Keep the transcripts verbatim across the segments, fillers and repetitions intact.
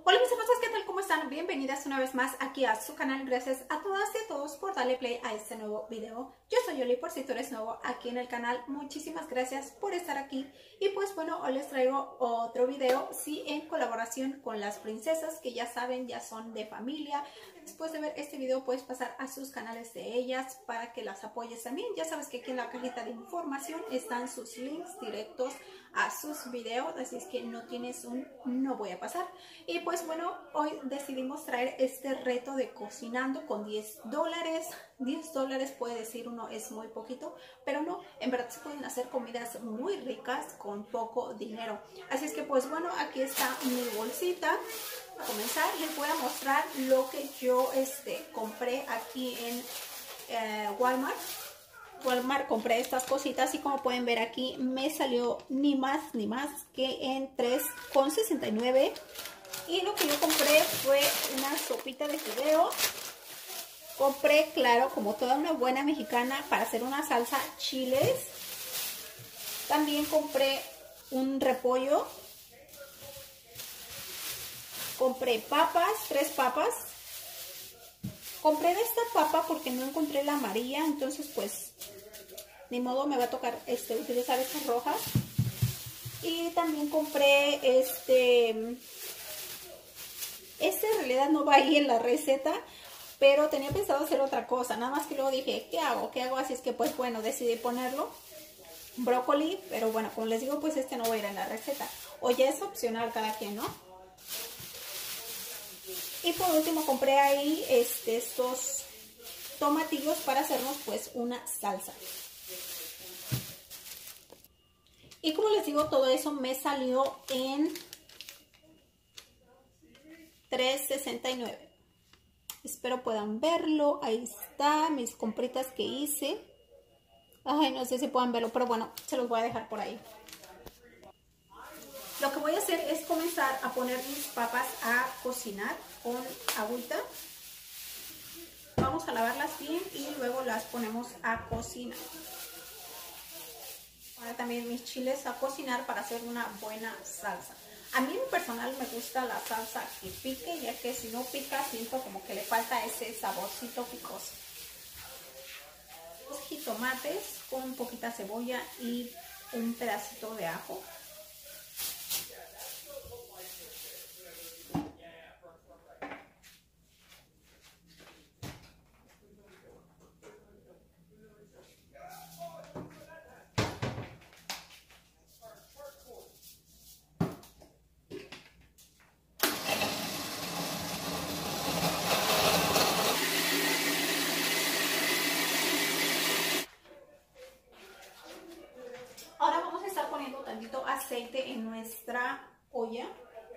Hola mis hermosas, ¿qué tal? ¿Cómo están? Bienvenidas una vez más aquí a su canal. Gracias a todas y a todos por darle play a este nuevo video. Yo soy Yoli, por si tú eres nuevo aquí en el canal. Muchísimas gracias por estar aquí. Y pues bueno, hoy les traigo otro video, sí, en colaboración con las princesas, que ya saben, ya son de familia. Después de ver este video puedes pasar a sus canales de ellas para que las apoyes también. Ya sabes que aquí en la cajita de información están sus links directos a sus videos, así es que no tienes un no voy a pasar. Y pues bueno, hoy decidimos traer este reto de cocinando con diez dólares. diez dólares puede decir uno es muy poquito, pero no, en verdad se pueden hacer comidas muy ricas con poco dinero. Así es que pues bueno, aquí está mi bolsita. A comenzar les voy a mostrar lo que yo este, compré aquí en eh, Walmart. Walmart compré estas cositas y como pueden ver aquí me salió ni más ni más que en tres con sesenta y nueve. Y lo que yo compré fue una sopita de fideo. Compré, claro, como toda una buena mexicana, para hacer una salsa chiles. También compré un repollo. Compré papas, tres papas. Compré de esta papa porque no encontré la amarilla, entonces pues ni modo, me va a tocar este, utilizar estas rojas. Y también compré este... Este en realidad no va ahí en la receta, pero tenía pensado hacer otra cosa. Nada más que luego dije, ¿qué hago? ¿Qué hago? Así es que pues bueno, decidí ponerlo. Brócoli, pero bueno, como les digo, pues este no va a ir en la receta. O ya es opcional cada quien, ¿no? Y por último compré ahí este, estos tomatillos para hacernos pues una salsa. Y como les digo, todo eso me salió en tres sesenta y nueve. Espero puedan verlo. Ahí está, mis compritas que hice. Ay, no sé si puedan verlo, pero bueno, se los voy a dejar por ahí. Lo que voy a hacer es comenzar a poner mis papas a cocinar con agüita. Vamos a lavarlas bien y luego las ponemos a cocinar. Ahora también mis chiles a cocinar para hacer una buena salsa. A mí en personal me gusta la salsa que pique, ya que si no pica siento como que le falta ese saborcito picoso. Dos jitomates con poquita cebolla y un pedacito de ajo. Aceite en nuestra olla.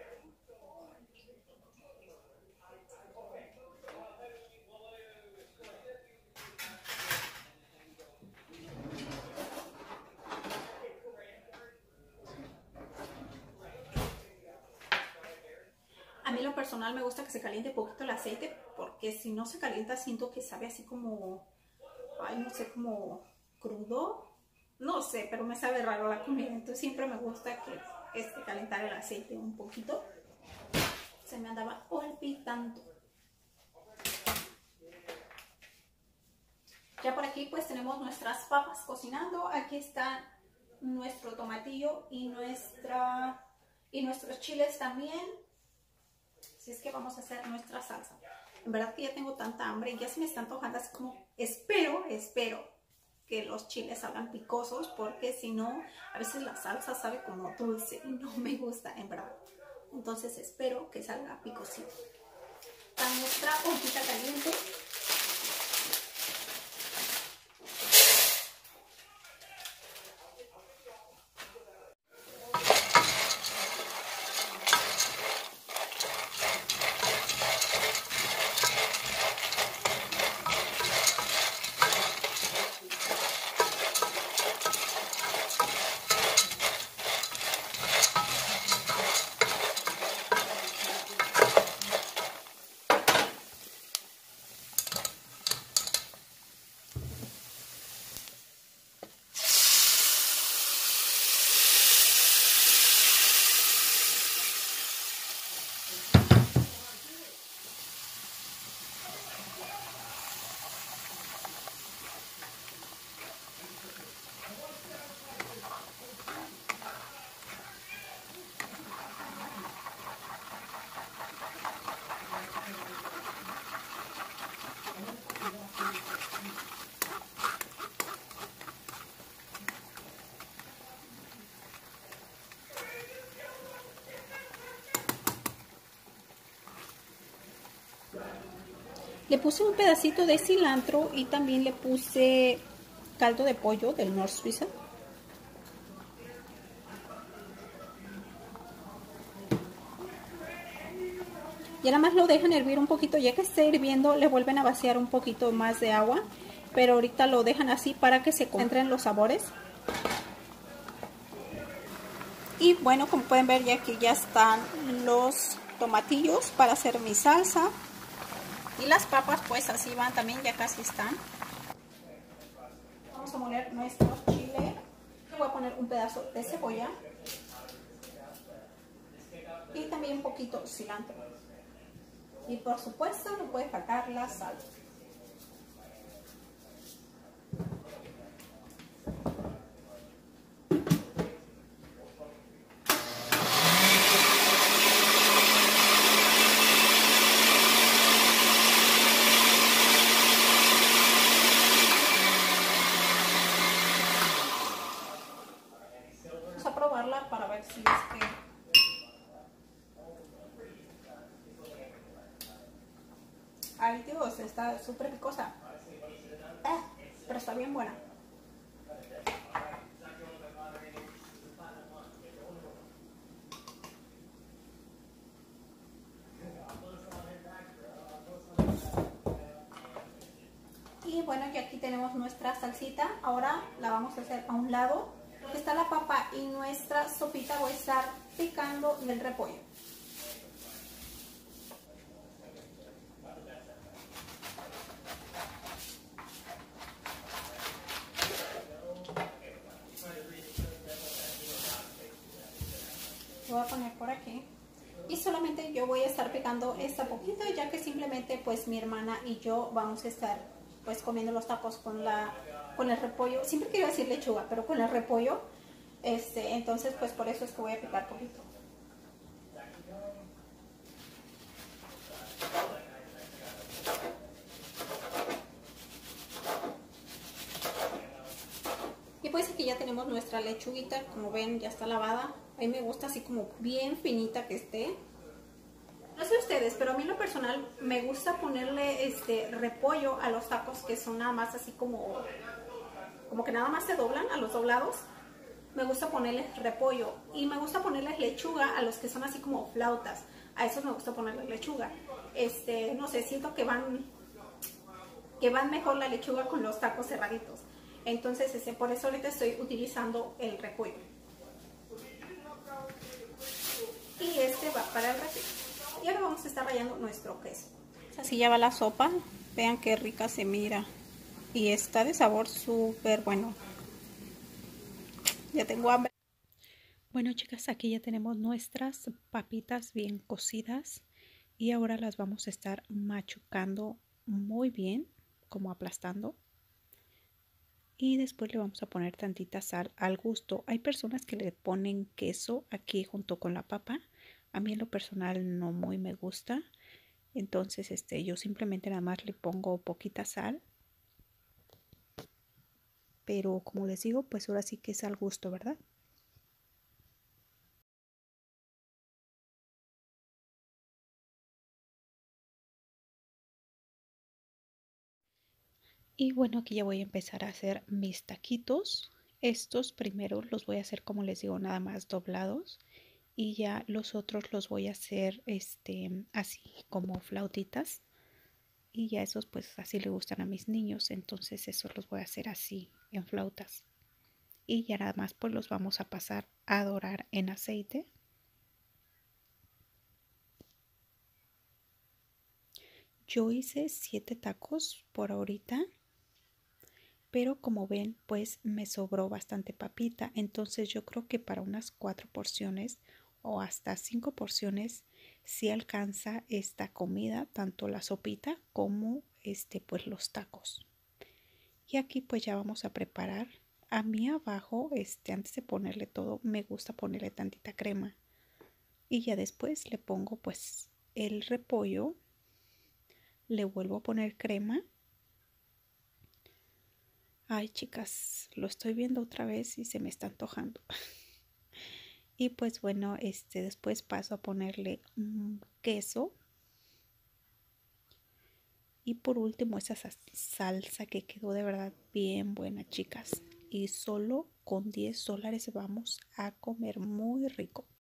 A mí en lo personal me gusta que se caliente poquito el aceite, porque si no se calienta siento que sabe así como, ay, no sé, como crudo. No sé, pero me sabe raro la comida, entonces siempre me gusta que este, calentar el aceite un poquito. Se me andaba olvidando. Ya por aquí pues tenemos nuestras papas cocinando. Aquí está nuestro tomatillo y, nuestra, y nuestros chiles también. Así es que vamos a hacer nuestra salsa. En verdad que ya tengo tanta hambre y ya se me está antojando, así como espero, espero que los chiles salgan picosos, porque si no, a veces la salsa sabe como dulce y no me gusta, en verdad. Entonces espero que salga picosito. Está nuestra ollita caliente. Le puse un pedacito de cilantro y también le puse caldo de pollo del North Suiza. Y nada más lo dejan hervir un poquito. Ya que esté hirviendo, le vuelven a vaciar un poquito más de agua. Pero ahorita lo dejan así para que se concentren los sabores. Y bueno, como pueden ver, ya aquí ya están los tomatillos para hacer mi salsa. Y las papas pues así van también, ya casi están. Vamos a moler nuestro chile. Le voy a poner un pedazo de cebolla. Y también un poquito cilantro. Y por supuesto no puede faltar la sal. Vamos a probarla para ver si es que... Ay Dios, está súper picosa. Eh, pero está bien buena. Y bueno, ya aquí tenemos nuestra salsita. Ahora la vamos a hacer a un lado. Está la papa y nuestra sopita. Voy a estar picando el repollo. Lo voy a poner por aquí. Y solamente yo voy a estar picando esta poquito, ya que simplemente pues mi hermana y yo vamos a estar pues comiendo los tacos con la con el repollo. Siempre quiero decir lechuga, pero con el repollo. Este, entonces pues por eso es que voy a picar poquito. Y pues aquí ya tenemos nuestra lechuguita, como ven ya está lavada. A mí me gusta así como bien finita que esté. No sé ustedes, pero a mí en lo personal me gusta ponerle este repollo a los tacos que son nada más así como, como que nada más se doblan a los doblados. Me gusta ponerles repollo y me gusta ponerles lechuga a los que son así como flautas. A esos me gusta ponerles lechuga. Este, no sé, siento que van, que van mejor la lechuga con los tacos cerraditos. Entonces, ese, por eso ahorita estoy utilizando el repollo. Y este va para el refri. Y ahora vamos a estar rallando nuestro queso. Así ya va la sopa. Vean qué rica se mira. Y está de sabor súper bueno. Ya tengo hambre. Bueno, chicas, aquí ya tenemos nuestras papitas bien cocidas. Y ahora las vamos a estar machucando muy bien, como aplastando. Y después le vamos a poner tantita sal al gusto. Hay personas que le ponen queso aquí junto con la papa. A mí en lo personal no muy me gusta. Entonces este, yo simplemente nada más le pongo poquita sal. Pero como les digo, pues ahora sí que es al gusto, ¿verdad? Y bueno, aquí ya voy a empezar a hacer mis taquitos. Estos primero los voy a hacer, como les digo, nada más doblados. Y ya los otros los voy a hacer este, así como flautitas. Y ya esos pues así le gustan a mis niños. Entonces esos los voy a hacer así en flautas. Y ya nada más pues los vamos a pasar a dorar en aceite. Yo hice siete tacos por ahorita. Pero como ven pues me sobró bastante papita. Entonces yo creo que para unas cuatro porciones o hasta cinco porciones sí alcanza esta comida, tanto la sopita como este pues los tacos. Y aquí pues ya vamos a preparar. A mí abajo, este, antes de ponerle todo, me gusta ponerle tantita crema. Y ya después le pongo pues el repollo. Le vuelvo a poner crema. Ay, chicas, lo estoy viendo otra vez y se me está antojando. Y pues bueno, este, después paso a ponerle un queso. Y por último, esa salsa que quedó de verdad bien buena, chicas. Y solo con diez dólares vamos a comer muy rico.